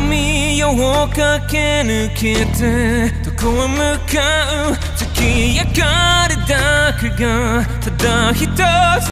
海夜を駆け抜けてどこへ向かう月明かりだけがただ一つ